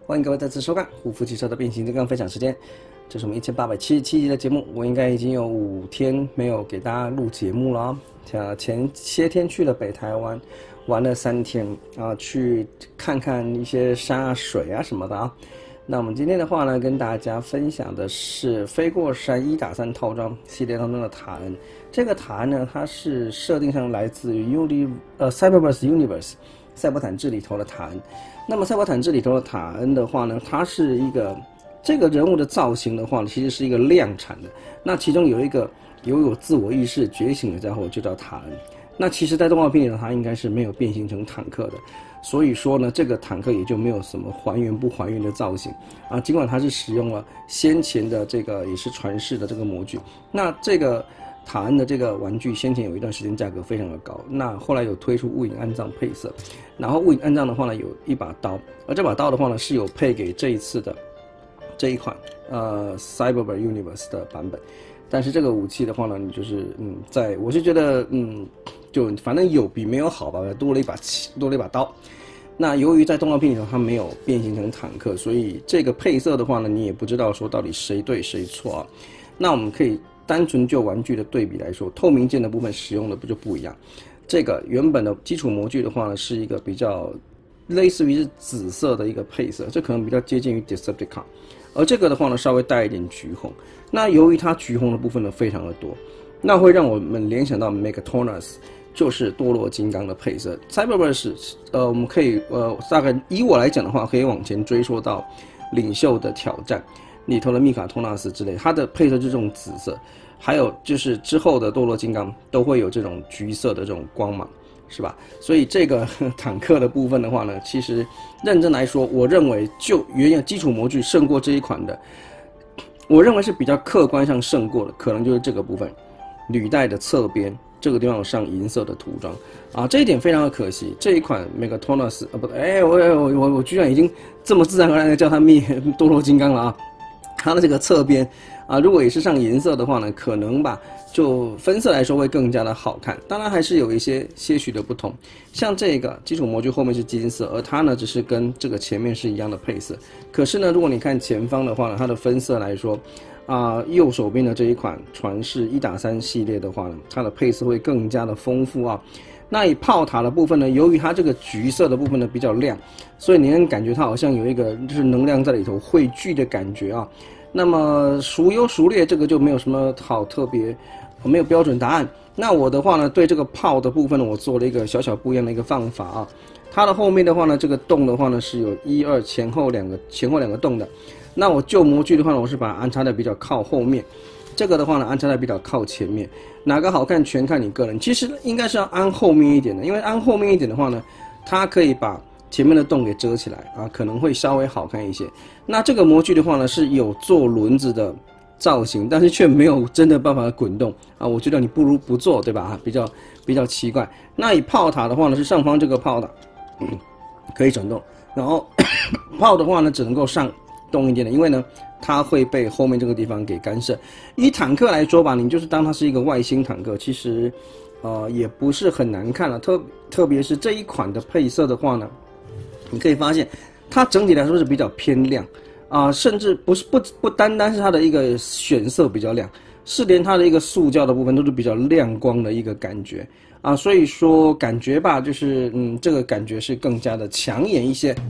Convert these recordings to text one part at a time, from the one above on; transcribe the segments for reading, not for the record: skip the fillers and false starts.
欢迎各位再次收看胡夫汽车的变形金刚分享时间。这是我们1877集的节目，我应该已经有5天没有给大家录节目了啊。前些天去了北台湾，玩了3天啊，去看看一些山啊、水啊什么的啊。那我们今天的话呢，跟大家分享的是飞过山1.3打套装系列当中的塔恩。这个塔恩呢，它是设定上来自于Cyberverse Universe 赛博坦制里头的塔恩。那么赛博坦制里头的塔恩的话呢，它是一个这个人物的造型的话，其实是一个量产的。那其中有一个拥有自我意识觉醒的家伙，就叫塔恩。那其实在动画片里头，它应该是没有变形成坦克的。所以说呢，这个坦克也就没有什么还原不还原的造型啊。尽管它是使用了先前的这个也是传世的这个模具，那这个塔恩的这个玩具先前有一段时间价格非常的高，那后来有推出雾影暗藏配色，然后雾影暗藏的话呢有一把刀，而这把刀的话呢是有配给这一次的这一款Cyberverse Universe 的版本。但是这个武器的话呢，你就是我是觉得就反正有比没有好吧，多了一把刀。那由于在动画片里头它没有变形成坦克，所以这个配色的话呢，你也不知道说到底谁对谁错啊。那我们可以单纯就玩具的对比来说，透明件的部分使用的就不一样。这个原本的基础模具的话呢，是一个比较类似于是紫色的一个配色，这可能比较接近于 Decepticon。而这个的话呢，稍微带一点橘红。那由于它橘红的部分呢非常的多，那会让我们联想到 Megatonus， 就是堕落金刚的配色。Cyberverse 我们可以大概以我来讲的话，可以往前追溯到领袖的挑战里头的密卡托纳斯之类，它的配色就是这种紫色，还有就是之后的堕落金刚都会有这种橘色的这种光芒，是吧？所以这个坦克的部分的话呢，其实认真来说，我认为就原有基础模具胜过这一款的，我认为是比较客观上胜过的，可能就是这个部分，履带的侧边这个地方有上银色的涂装啊，这一点非常的可惜。这一款 Megatonus 我居然已经这么自然而然的叫它堕落金刚了啊！它的这个侧边啊，如果也是上银色的话呢，可能吧，就分色来说会更加的好看。当然还是有一些些许的不同，像这个基础模具后面是金色，而它呢只是跟这个前面是一样的配色。可是呢，如果你看前方的话呢，它的分色来说右手边的这一款传世1.3系列的话呢，它的配色会更加的丰富啊。那以炮塔的部分呢，由于它这个橘色的部分呢比较亮，所以你能感觉它好像有一个就是能量在里头汇聚的感觉啊。那么孰优孰劣，这个就没有什么好特别，没有标准答案。那我的话呢，对这个炮的部分呢，我做了一个小小不一样的一个方法啊。它的后面的话呢，这个洞的话呢是有1、2前后两个洞的。那我旧模具的话呢，我是把它安插的比较靠后面，这个的话呢安插的比较靠前面。哪个好看全看你个人，其实应该是要安后面一点的，因为安后面一点的话呢，它可以把前面的洞给遮起来啊，可能会稍微好看一些。那这个模具的话呢，是有做轮子的造型，但是却没有真的办法滚动啊。我觉得你不如不做，对吧？比较奇怪。那以炮塔的话呢，是上方这个炮塔可以转动，然后炮的话呢只能够上动一点的，因为呢它会被后面这个地方给干涉。以坦克来说吧，你就是当它是一个外星坦克，其实也不是很难看了。特别是这一款的配色的话呢，你可以发现它整体来说是比较偏亮甚至不单单是它的一个选色比较亮，是连它的一个塑胶的部分都是比较亮光的一个感觉所以说感觉吧，就是这个感觉是更加的抢眼一些。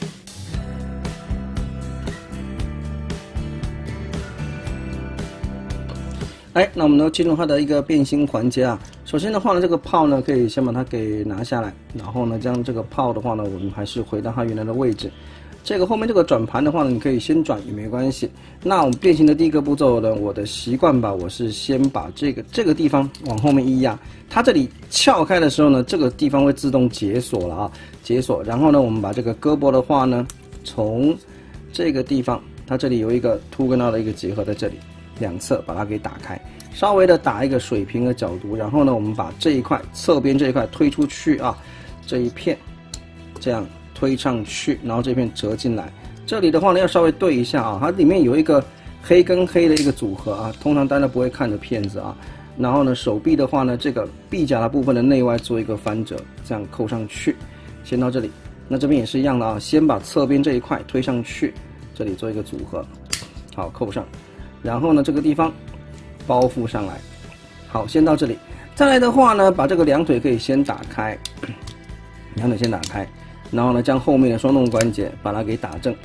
那我们呢进入它的一个变形环节啊。首先的话呢，这个炮呢可以先把它给拿下来，然后呢将这个炮的话呢，我们还是回到它原来的位置。这个后面这个转盘的话呢，你可以先转也没关系。那我们变形的第一个步骤呢，我的习惯吧，我是先把这个地方往后面一压，它这里撬开的时候呢，这个地方会自动解锁了解锁。然后呢，我们把这个胳膊的话呢，从这个地方，它这里有一个凸跟凹的一个结合在这里，两侧把它给打开，稍微的打一个水平的角度，然后呢，我们把这一块侧边这一块推出去这一片这样推上去，然后这片折进来。这里的话呢，要稍微对一下它里面有一个黑跟黑的一个组合通常大家不会看的片子然后呢，手臂的话呢，这个臂甲的部分的内外做一个翻折，这样扣上去，先到这里， 那这边也是一样的啊，先把侧边这一块推上去，这里做一个组合，好扣上，然后呢这个地方包覆上来，好，先到这里。再来的话呢，把这个两腿可以先打开，两腿先打开，然后呢将后面的双动关节把它给打正，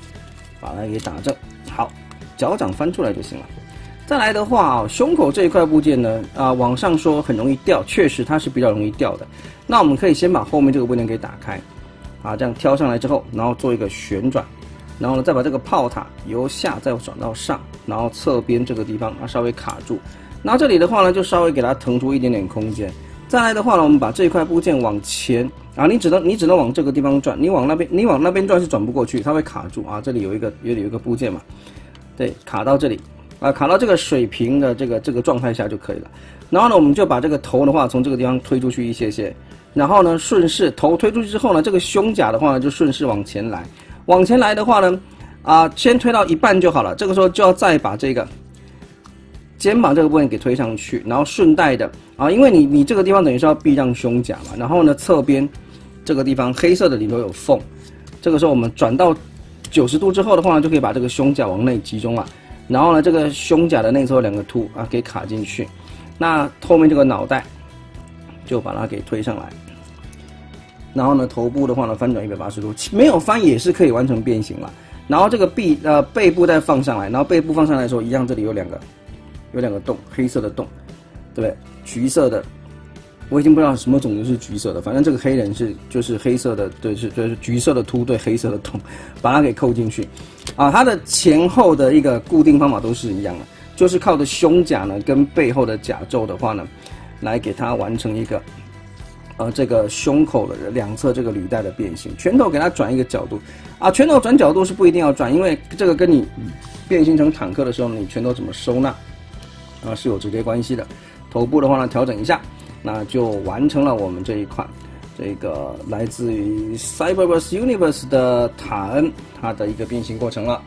好，脚掌翻出来就行了。再来的话啊，胸口这一块部件呢，往上说很容易掉，确实它是比较容易掉的。那我们可以先把后面这个部件给打开，这样挑上来之后，然后做一个旋转，然后呢再把这个炮塔由下再转到上，然后侧边这个地方稍微卡住。那这里的话呢，就稍微给它腾出一点点空间。再来的话呢，我们把这一块部件往前你只能往这个地方转，你往那边转是转不过去，它会卡住啊。这里有一个部件嘛，对，卡到这里。卡到这个水平的这个状态下就可以了。然后呢，我们就把这个头的话从这个地方推出去一些些，然后呢顺势头推出去之后呢，这个胸甲的话呢就顺势往前来。往前来的话呢，先推到一半就好了。这个时候就要再把这个肩膀这个部分给推上去，然后顺带的因为你这个地方等于是要避让胸甲嘛，然后呢侧边这个地方黑色的里头有缝，这个时候我们转到90度之后的话呢，就可以把这个胸甲往内集中了。然后呢，这个胸甲的内侧有2个凸给卡进去，那后面这个脑袋就把它给推上来，然后呢头部的话呢翻转180度，没有翻也是可以完成变形了。然后这个背部再放上来，然后背部放上来的时候，一样这里有两个洞，黑色的洞，对不对？橘色的，我已经不知道什么种子是橘色的，反正这个黑人就是黑色的，对，就是橘色的凸对黑色的洞，把它给扣进去。它的前后的一个固定方法都是一样的，就是靠着胸甲呢跟背后的甲胄的话呢，来给它完成一个这个胸口的两侧这个履带的变形。拳头给它转一个角度拳头转角度是不一定要转，因为这个跟你变形成坦克的时候你拳头怎么收纳是有直接关系的。头部的话呢调整一下，那就完成了我们这一款这个来自于 Cyberverse Universe 的塔恩它的一个变形过程了。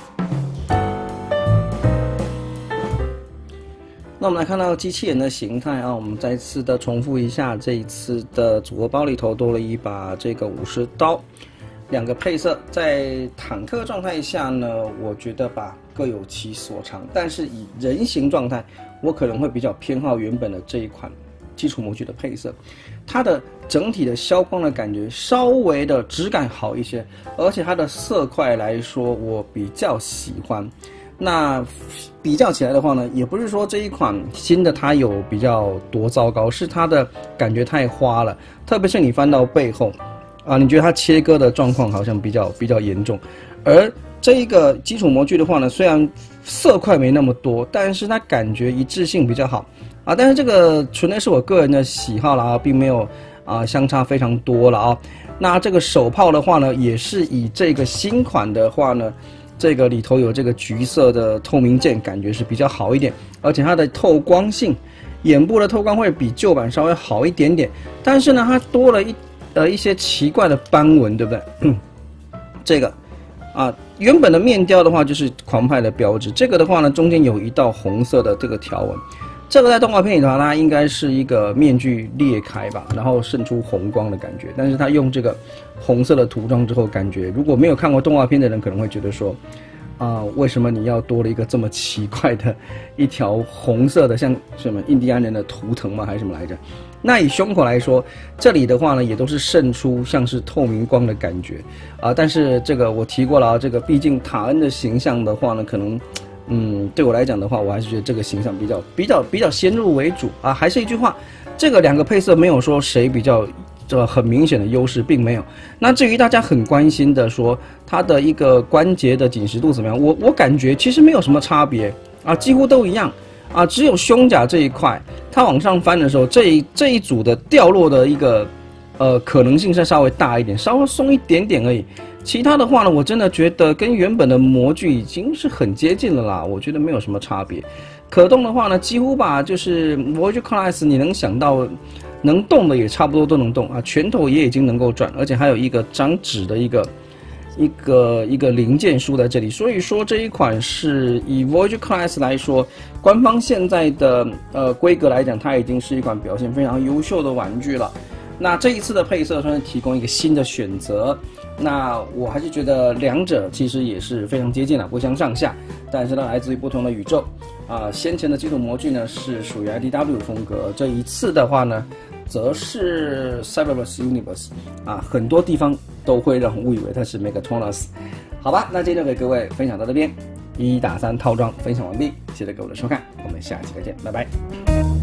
那我们来看到机器人的形态我们再次的重复一下，这一次的组合包里头多了一把这个武士刀，2个配色。在坦克状态下呢，我觉得各有其所长，但是以人形状态，我可能会比较偏好原本的这一款基础模具的配色，它的整体的消光的感觉稍微的质感好一些，而且它的色块来说我比较喜欢。那比较起来的话呢，也不是说这一款新的它有比较多糟糕，是它的感觉太花了，特别是你翻到背后你觉得它切割的状况好像比较严重。而这一个基础模具的话呢，虽然色块没那么多，但是它感觉一致性比较好但是这个纯粹是我个人的喜好了并没有相差非常多了那这个手炮的话呢，也是以这个新款的话呢，这个里头有这个橘色的透明件，感觉是比较好一点，而且它的透光性，眼部的透光会比旧版稍微好一点点，但是呢，它多了一些奇怪的斑纹，对不对？这个原本的面雕的话就是狂派的标志，这个的话呢，中间有一道红色的这个条纹。这个在动画片里头，它应该是一个面具裂开吧，然后渗出红光的感觉。但是它用这个红色的涂装之后，感觉如果没有看过动画片的人，可能会觉得说，为什么你要多了一个这么奇怪的一条红色的，像什么印第安人的图腾吗？还是什么来着？那以胸口来说，这里的话呢，也都是渗出像是透明光的感觉但是这个我提过了这个毕竟塔恩的形象的话呢，可能。对我来讲的话，我还是觉得这个形象比较先入为主还是一句话，这个2个配色没有说谁比较很明显的优势，并没有。那至于大家很关心的说它的一个关节的紧实度怎么样，我感觉其实没有什么差别几乎都一样只有胸甲这一块，它往上翻的时候，这一组的掉落的一个可能性是稍微大一点，稍微松一点点而已。其他的话呢，我真的觉得跟原本的模具已经是很接近了啦，我觉得没有什么差别。可动的话呢，几乎就是 Voyager Class 你能想到能动的也差不多都能动拳头也已经能够转，而且还有一个长指的一个零件书在这里，所以说这一款是以 Voyager Class 来说，官方现在的规格来讲，它已经是一款表现非常优秀的玩具了。 那这一次的配色算是提供一个新的选择，那我还是觉得两者其实也是非常接近的，不相上下，但是呢来自于不同的宇宙先前的基础模具呢是属于 IDW 风格，这一次的话呢则是 Cyberverse Universe 很多地方都会让我误以为它是 Megatonus。好吧，那今天就给各位分享到这边，1打3套装分享完毕，谢谢各位的收看，我们下期再见，拜拜。